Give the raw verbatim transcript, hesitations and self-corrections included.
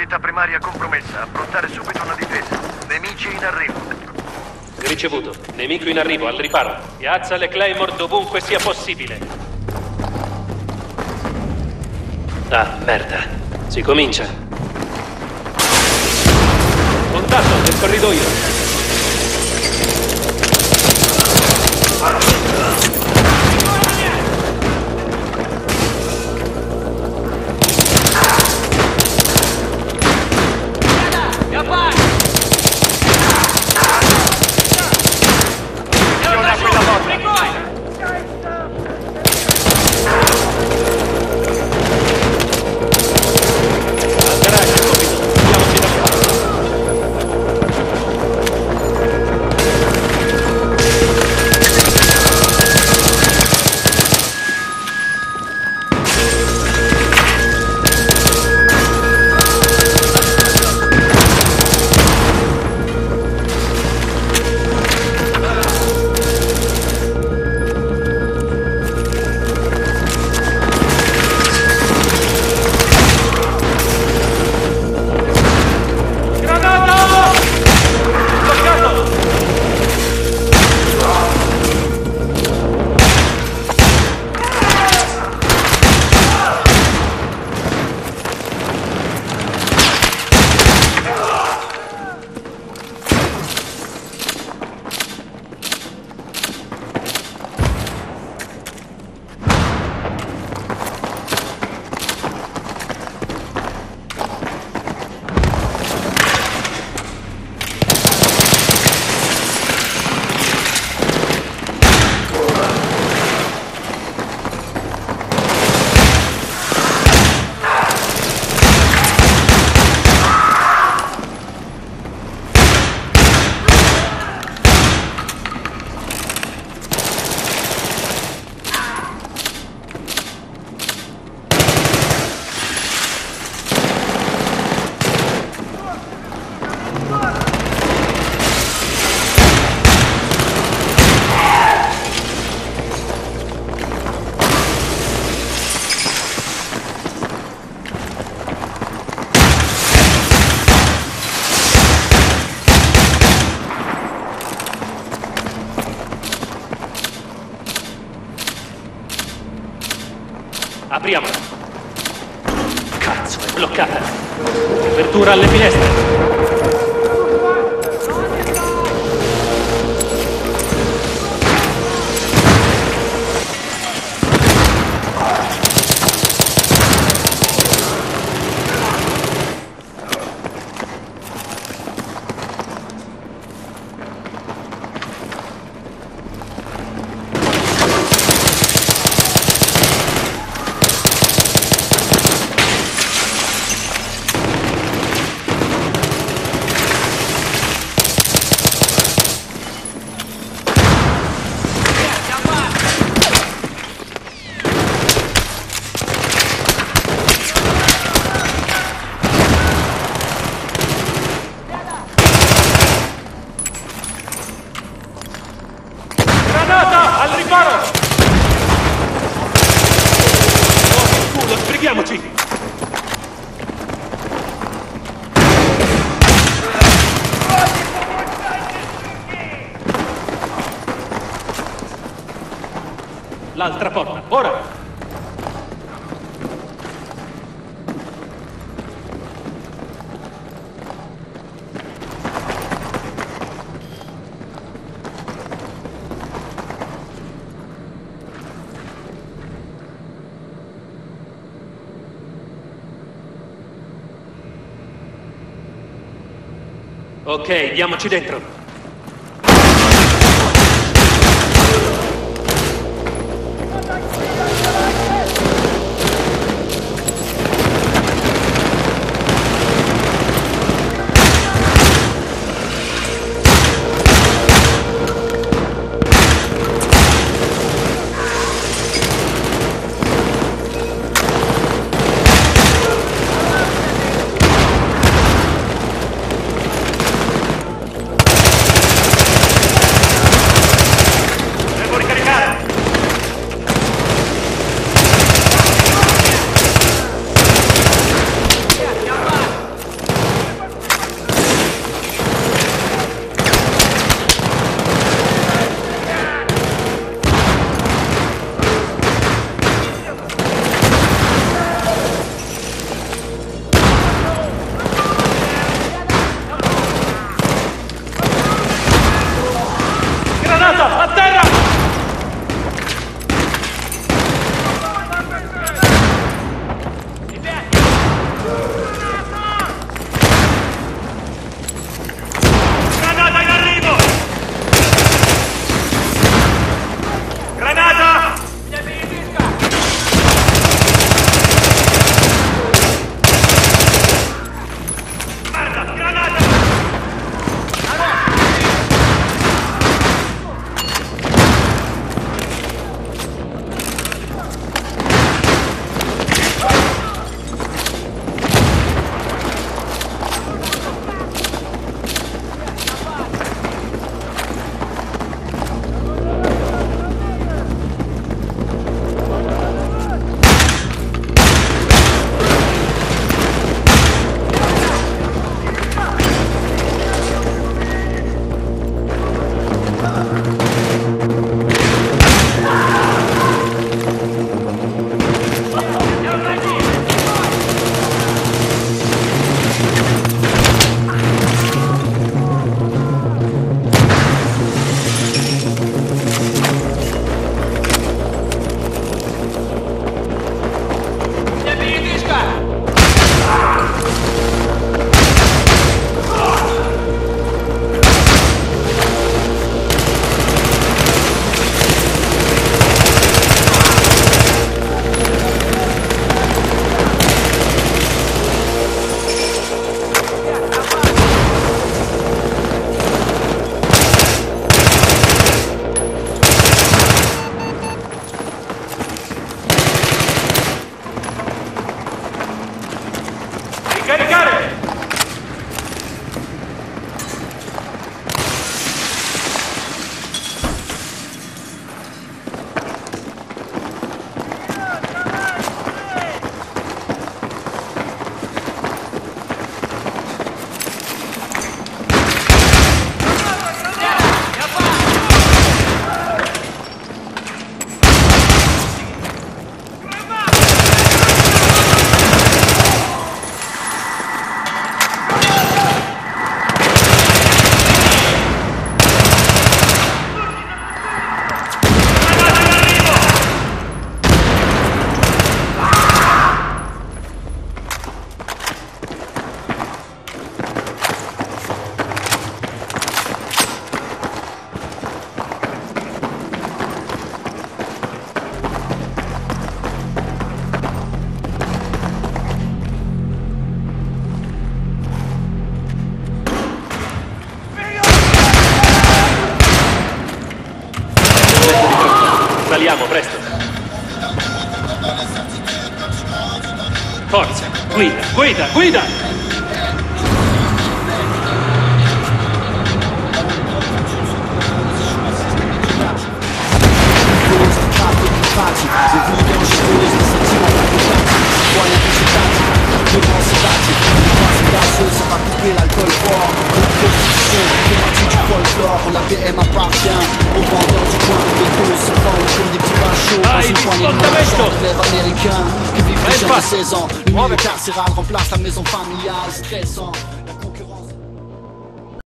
Città primaria compromessa. Approntare subito una difesa. Nemici in arrivo. Ricevuto. Nemico in arrivo, al riparo. Piazza le Claymore dovunque sia possibile. Ah, merda. Si comincia. Contatto nel corridoio. Apriamola. Cazzo, è bloccata. Apertura alle finestre. L'altra porta, ora! Ok, diamoci dentro. Saliamo, presto. Forza, guida, guida, guida! L'alcool fort, la prostitution, thématique du folklore. La B M appartient aux vendeurs du coin. Les causes se vendent comme des petits pains chauds dans une poignée de marchands de rêves américains qui vivent les jeunes de seize ans. Une milieu carcérale remplace la maison familiale stressant.